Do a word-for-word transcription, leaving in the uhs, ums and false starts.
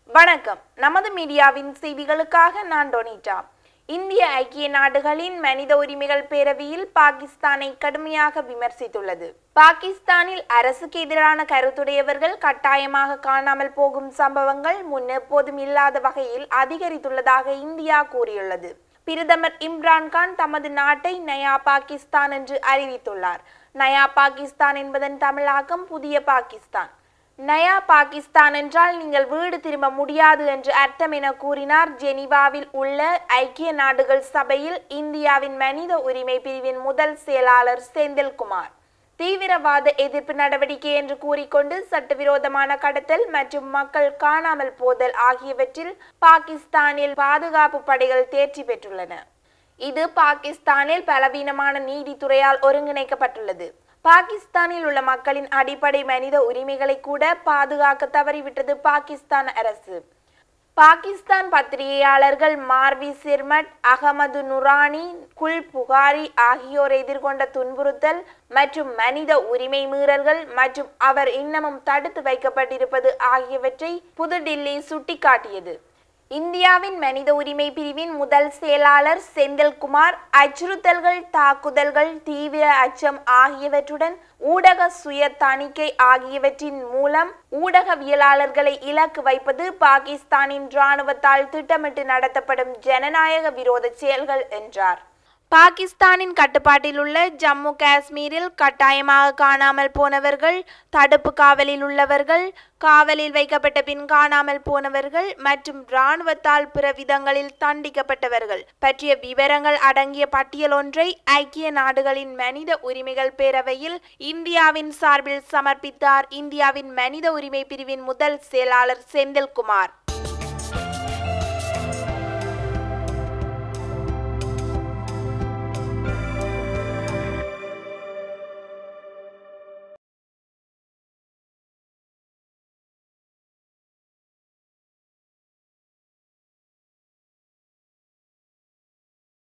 வணக்கம். நமது மீடியாவின் செய்திகளுக்காக நான் டொனிட்டா. இந்திய ஐக்கிய நாடுகளின் மனித உரிமைகள் பேரவையில் பாகிஸ்தானை கடுமையாக விமர்சித்துள்ளது. பாகிஸ்தானில் அரசுக்கு எதிரான கருத்துடையவர்கள் கட்டாயமாக காணாமல் போகும் சம்பவங்கள் முன் எப்போதும் இல்லாத வகையில் அதிகரித்துள்ளதாக இந்தியா கூறியுள்ளது. பிரதமர் இம்ரான்கான் தமது நாட்டை நயா பாகிஸ்தான் என்று அறிவித்துள்ளார். நயா பாகிஸ்தான் என்பதன் தமிழாக்கம் புதிய பாகிஸ்தான். நயா பாகிஸ்தான் என்றால் நீங்கள் வீடு திரும்ப முடியாது என்று அர்த்தம் என கூறினார் ஜெனீவாவில் உள்ள ஐக்கிய நாடுகள் சபையில் இந்தியாவின் மனித உரிமை பிரிவின் முதல் செயலாளர் செந்தில்குமார். தீவிரவாத எதிர்ப்பு நடவடிக்கை என்று கூறிக்கொண்டு சட்டவிரோதமான கடத்தல் மற்றும் மக்கள் காணாமல் போதல் ஆகியவற்றில் பாகிஸ்தானில் பாதுகாப்பு படைகள் தேர்ச்சி பெற்றுள்ளன. இது பாகிஸ்தானில் பலவீனமான நீதித்துறையால் ஒருங்கிணைக்கப்பட்டுள்ளது. பாகிஸ்தானில் உள்ள மக்களின் அடிப்படை மனித உரிமைகளை கூட பாதுகாக்க தவறிவிட்டது பாகிஸ்தான் அரசு. பாகிஸ்தான் பத்திரிகையாளர்கள் மார்வி சிர்மட், அகமது நுரானி, குல் புகாரி ஆகியோர் எதிர்கொண்ட துன்புறுத்தல் மற்றும் மனித உரிமை மீறல்கள் மற்றும் அவர் இன்னமும் தடுத்து வைக்கப்பட்டிருப்பது ஆகியவற்றை புதுடில்லி சுட்டிக்காட்டியது. இந்தியாவின் மனித உரிமை பிரிவின் முதல் செயலாளர் செந்தில்குமார் அச்சுறுத்தல்கள், தாக்குதல்கள், தீவிர அச்சம் ஆகியவற்றுடன் ஊடக சுய தணிக்கை ஆகியவற்றின் மூலம் ஊடகவியலாளர்களை இலக்கு வைப்பது பாகிஸ்தானின் இராணுவத்தால் திட்டமிட்டு நடத்தப்படும் ஜனநாயக விரோத செயல்கள் என்றார். பாகிஸ்தானின் கட்டுப்பாட்டில் உள்ள ஜம்மு காஷ்மீரில் கட்டாயமாக காணாமல் போனவர்கள், தடுப்பு காவலில் உள்ளவர்கள், காவலில் வைக்கப்பட்ட பின் காணாமல் போனவர்கள் மற்றும் இராணுவத்தால் பிற விதங்களில் தண்டிக்கப்பட்டவர்கள் பற்றிய விவரங்கள் அடங்கிய பட்டியல் ஒன்றை ஐக்கிய நாடுகளின் மனித உரிமைகள் பேரவையில் இந்தியாவின் சார்பில் சமர்ப்பித்தார் இந்தியாவின் மனித உரிமை பிரிவின் முதல் செயலாளர் செந்தில்குமார்.